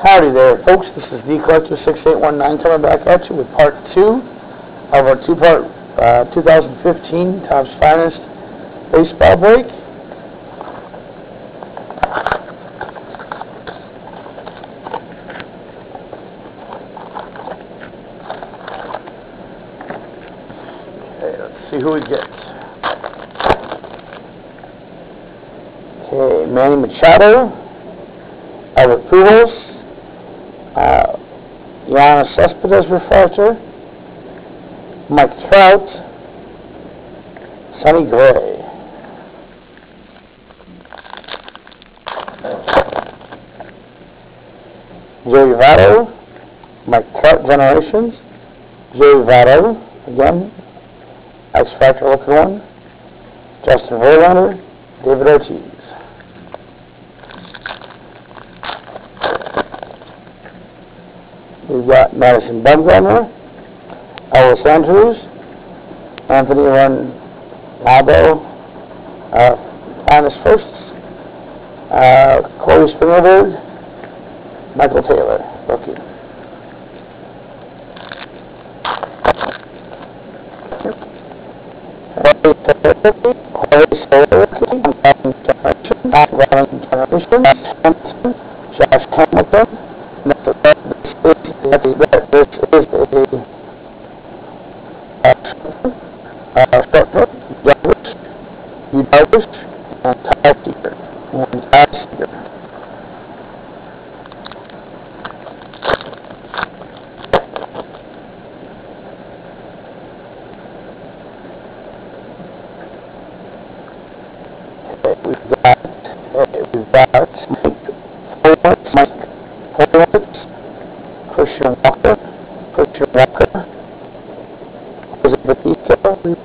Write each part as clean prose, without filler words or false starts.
Howdy there, folks. This is D Collector 6819 coming back at you with part 2 of our two-part 2015 Topps Finest Baseball Break. Okay, let's see who we get. Okay, Manny Machado, Albert Pujols, Yoenis Cespedes refractor, Mike Trout, Sonny Gray. Joey Votto, Mike Trout Generations, Joey Votto, again, X Factor looking one, Justin Verlander, David Ortiz. We've got Madison Bumgarner, Elvis Andrews, Anthony Ronaldo, Finest Firsts, Corey Springerberg, Michael Taylor, rookie. Josh Hamilton. This is a short Douglas, U. Douglas, and Ty Seeger. We've got Mike Horowitz, Christian Walker, Jose Batista,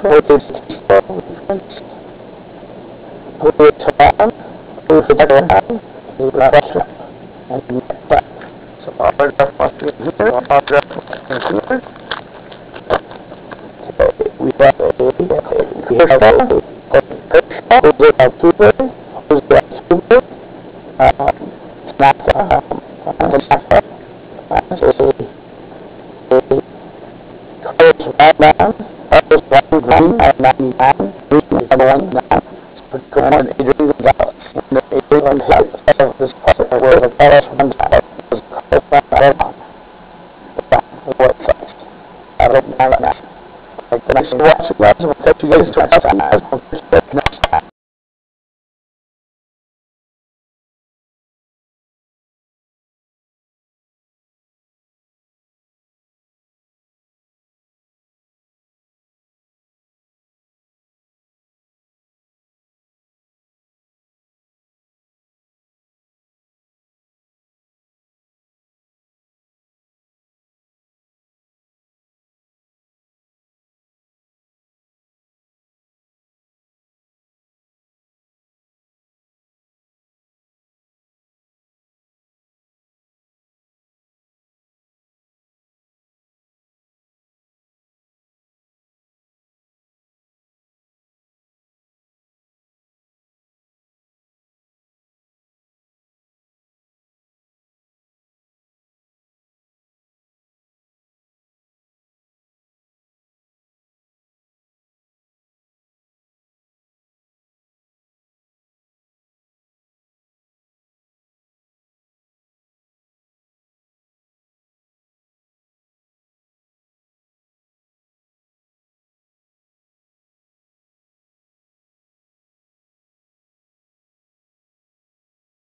Julio Teheran, and Matt Platt. So all our draft busters here, we have